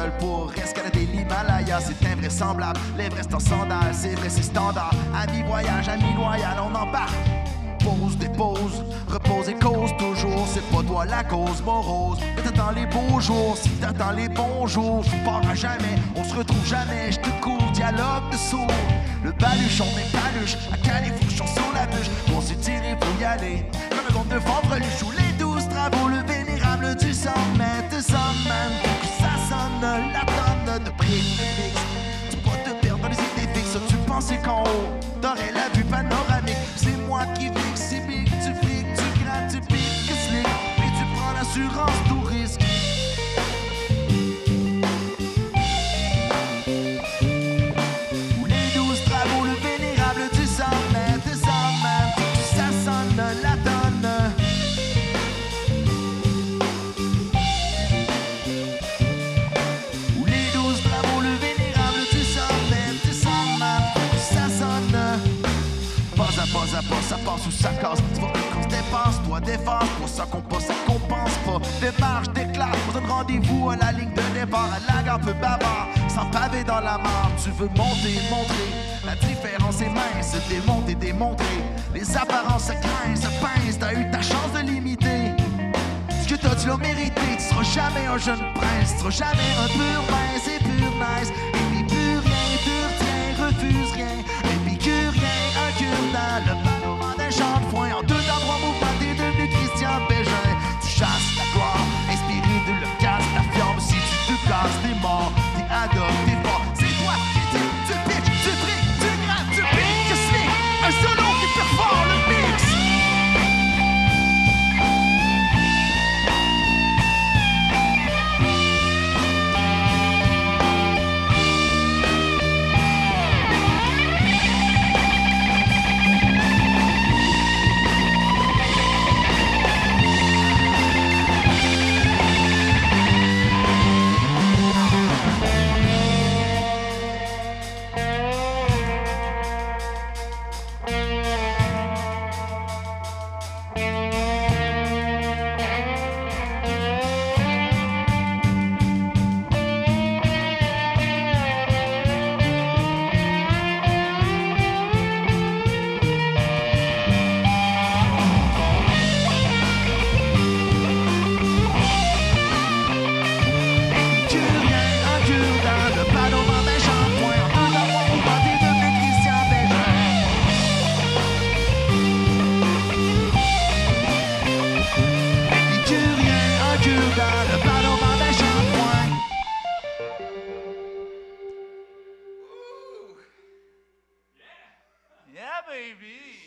veulent pour escalader l'Himalaya. C'est invraisemblable, l'Everest en sandales, c'est vrai, c'est standard. Ami voyage, ami loyal, on embarque. Pose, dépose, repose et cause toujours. C'est pas toi la cause morose. Mais t'attends les beaux jours, si t'attends les bons jours. Je pars à jamais, on se retrouve jamais. Je te cours, dialogue de sourds. Le baluchon des paluches, à califourchon sur la bûche. Pour se tirer, faut y aller. Comme un groupe de ventre sous les 12 travaux. Le vénérable du sommet, de sommet. Faut que ça sonne, la tonne de prix fixe. Tu peux te perdre dans les idées fixes. Tu pensais qu'en haut, t'aurais la vue panoramique. C'est moi qui fixe, c'est big, tu flics, tu grattes, tu piques, slick. Et tu prends l'assurance, tout risque. Ou les 12 travaux, le vénérable du sommet, de sommet. Ça sonne, la donne. Ou les 12 travaux, le vénérable du sommet, de sommet. Ça sonne. Pas à pas, ça passe ou ça casse. Tu vois qu'on se dépasse, toi défense. Pour ça qu'on passe, ça compense pas. Démarche, déclare, on donne rendez-vous à la ligne de départ. À la gare peu bavard, sans pavé dans la mare. Tu veux monter, montrer. La différence est mince, démonter, démontrer. Les apparences se craignent, se pincent. T'as eu ta chance de limiter. Ce que t'as, tu l'as mérité. Tu seras jamais un jeune prince. Tu seras jamais un pur mince et pur nice. Et puis pur rien, pur tien, refuse rien. Épicurien, un cure-dent, le panorama d'un champ de foin. En 2 temps 3 mouvements, t'es devenu Christian Bégin. Tu chasses la gloire, inspiré de le casse, la fiable. Si tu te casses, t'es mort, t'es adopté, t'es fort. C'est toi qui dis, tu pitches, tu friques, tu grattes, tu piques, tu slick. Un solo qui perfore le mix. Yeah, baby.